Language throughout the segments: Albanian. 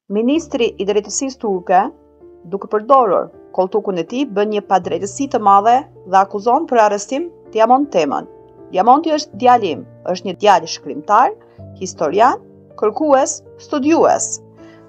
Ministri i Drejtësisë turke, duke përdorur koltukun e tij, bën një padrejtësi të madhe dhe akuzon për arrestim Diamond Temën. Diamonti është djali im, është një djalë shkrimtar, historian, kërkues, studiues.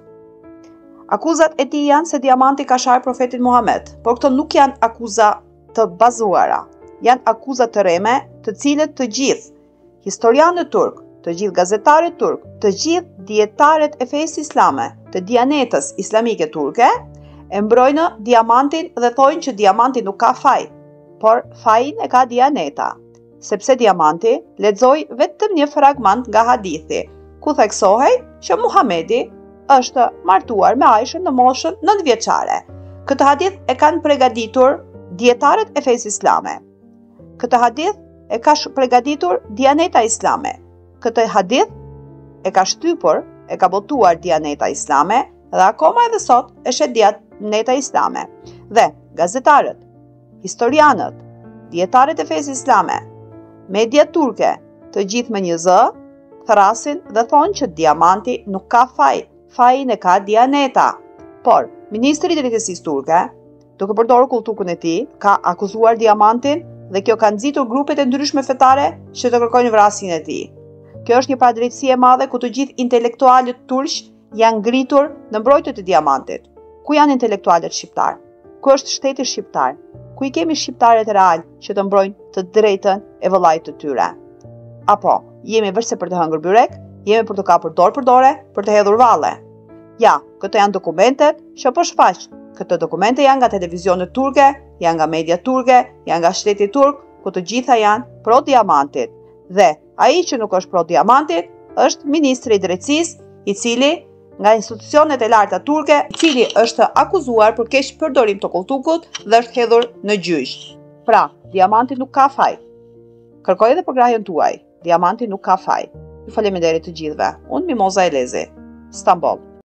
Akuzat e tij janë se Diamanti ka sharë profetin Muhammed, por këto nuk janë akuza të bazuara. Janë akuza të reme, të cilët të gjithë historianët turk, të gjithë gazetarët turk, të gjithë dietarët e fesë islame, të dianetës islamike turke, e mbrojnë Diamantin dhe thojnë që Diamanti nuk ka faj, por fajin e ka Dianeta, sepse Diamanti lexoi vetëm një fragment nga hadithi, ku theksohej që Muhamedi është martuar me Aishën në moshën 9 vjeçare. Këtë hadith e kanë përgatitur dietarët e fesë islame. Këtë hadith e ka përgatitur Dianeta islame. Këtë hadith e ka shtypur, e ka botuar Dianeta islame dhe akoma edhe sot e shet Dianeta islame. Dhe gazetarët, historianët, dietarët e fesë islame, media turke, të gjithë me një zë, thrasin dhe thonë që Diamanti nuk ka faj, fajin e ka Dianeta. Por, Ministri i Drejtësisë turke, duke përdorur koltukun e tij, ka akuzuar Diamantin dhe kjo ka nxitur grupet e ndryshme fetare që të kërkojnë vrasjen e tij. Kjo është një padrejtësi e madhe ku të gjithë intelektualët turq janë ngritur në mbrojtje të Diamantit. Ku janë intelektualët shqiptar? Ku është shteti shqiptar? Ku i kemi shqiptarët real që të mbrojnë të drejtën e vëllait të tyre? Apo jemi vetëm për të hëngur byrek, jemi për të kapur dorë për dore, për të hedhur valle? Ja, këto janë dokumentet që po shfaq. Këto dokumente janë nga televizionet turke, janë nga media turke, janë nga shteti turk, ku të gjitha janë pro Diamantit. Dhe ai që nuk është pro Diamantit është Ministri i Drejtësisë, i cili nga institucionet e larta turke, i cili është akuzuar për keq përdorim të koltukut dhe është hedhur në gjyq. Pra, Diamanti nuk ka faj. Kërkoj edhe përgrahjen tuaj. Diamanti nuk ka faj. Ju faleminderit të gjithëve. Unë Mimoza Elezi, Stamboll.